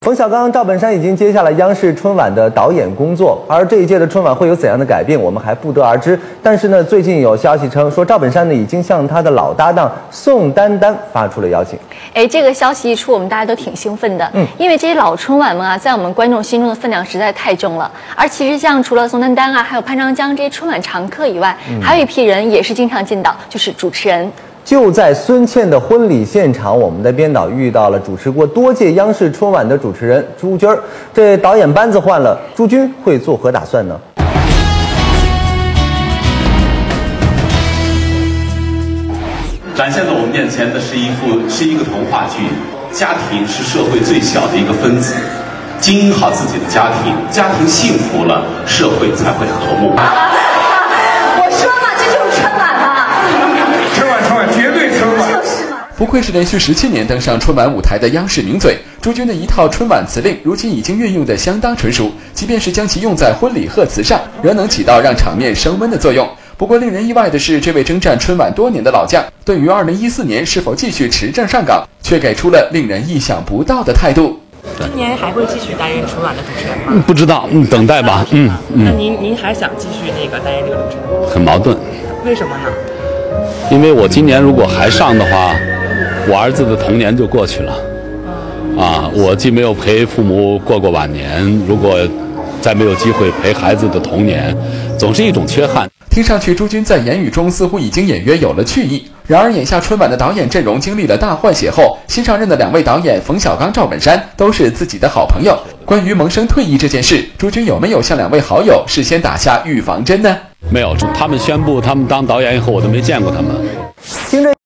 冯小刚、赵本山已经接下了央视春晚的导演工作，而这一届的春晚会有怎样的改变，我们还不得而知。但是呢，最近有消息称说，赵本山呢已经向他的老搭档宋丹丹发出了邀请。 这个消息一出，我们大家都挺兴奋的，因为这些老春晚们啊，在我们观众心中的分量实在太重了。而其实像除了宋丹丹啊，还有潘长江这些春晚常客以外，还有一批人也是经常见到，就是主持人。 就在孙茜的婚礼现场，我们的编导遇到了主持过多届央视春晚的主持人朱军儿。这导演班子换了，朱军会作何打算呢？ 展现在我们面前的是一个童话剧，家庭是社会最小的一个分子，经营好自己的家庭，家庭幸福了，社会才会和睦。 我说嘛，这就是春晚嘛， 春晚绝对春晚， 就是嘛。 不愧是连续17年登上春晚舞台的央视名嘴，朱军的一套春晚词令，如今已经运用得相当纯熟，即便是将其用在婚礼贺词上，仍能起到让场面升温的作用。不过令人意外的是，这位征战春晚多年的老将，对于2014年是否继续持证上岗，却给出了令人意想不到的态度。 今年还会继续担任春晚的主持人吗？ 不知道，等待吧。 那您还想继续担任这个主持人？ 很矛盾。 为什么呢？ 因为我今年如果还上的话，我儿子的童年就过去了。我既没有陪父母过晚年，如果再没有机会陪孩子的童年，总是一种缺憾。 听上去朱军在言语中似乎已经隐约有了去意，然而眼下春晚的导演阵容经历了大换血后，新上任的2位导演冯小刚、赵本山都是自己的好朋友。关于萌生退役这件事，朱军有没有向2位好友事先打下预防针呢？ 没有，他们宣布他们当导演以后，我都没见过他们。 听着